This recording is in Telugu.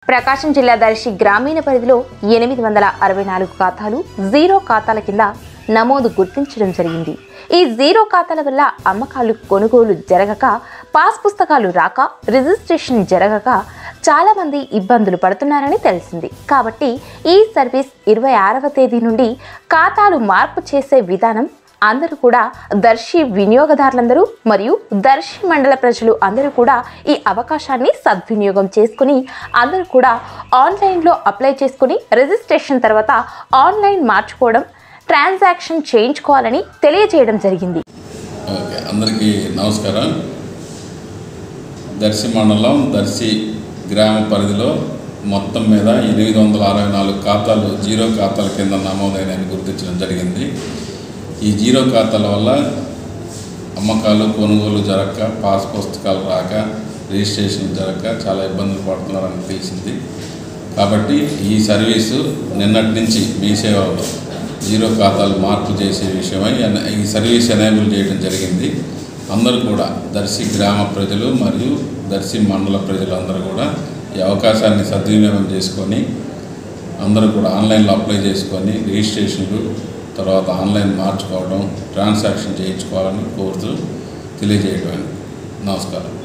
ప్రకాశం జిల్లా దర్శి గ్రామీణ పరిధిలో 864 ఖాతాలు జీరో ఖాతాల కింద నమోదు గుర్తించడం జరిగింది. ఈ జీరో ఖాతాల వల్ల అమ్మకాలు కొనుగోలు జరగక, పాస్ పుస్తకాలు రాక, రిజిస్ట్రేషన్ జరగక చాలా మంది ఇబ్బందులు పడుతున్నారని తెలిసింది. కాబట్టి ఈ సర్వీస్ 26వ తేదీ నుండి ఖాతాలు మార్పు చేసే విధానం అందరూ కూడా దర్శి వినియోగదారులందరూ మరియు దర్శి మండల ప్రజలు అందరూ కూడా ఈ అవకాశాన్ని సద్వినియోగం చేసుకుని అందరూ కూడా ఆన్లైన్లో అప్లై చేసుకుని రిజిస్ట్రేషన్ తర్వాత ఆన్లైన్ మార్చుకోవడం, ట్రాన్సాక్షన్ చేయించుకోవాలని తెలియజేయడం జరిగింది. అందరికీ నమస్కారం. దర్శి మండలం దర్శి గ్రామ పరిధిలో మొత్తం మీద 864 ఖాతాలు జీరో ఖాతాల కింద నమోదైనని గుర్తించడం జరిగింది. ఈ జీరో ఖాతాల వల్ల అమ్మకాలు కొనుగోలు జరగక, పాస్ పుస్తకాలు రాక, రిజిస్ట్రేషన్ జరగక చాలా ఇబ్బందులు పడుతున్నారని తెలిసింది. కాబట్టి ఈ సర్వీసు నిన్నటి నుంచి మీ సేవలో జీరో ఖాతాలు మార్పు చేసే విషయమై ఈ సర్వీస్ ఎనేబుల్ చేయడం జరిగింది. అందరూ కూడా దర్శి గ్రామ ప్రజలు మరియు దర్శి మండల ప్రజలు అందరూ కూడా ఈ అవకాశాన్ని సద్వినియోగం చేసుకొని అందరూ కూడా ఆన్లైన్లో అప్లై చేసుకొని రిజిస్ట్రేషన్లు తర్వాత ఆన్లైన్ మార్చుకోవడం, ట్రాన్సాక్షన్ చేయించుకోవాలని కోరుతూ తెలియజేయడం. నమస్కారం.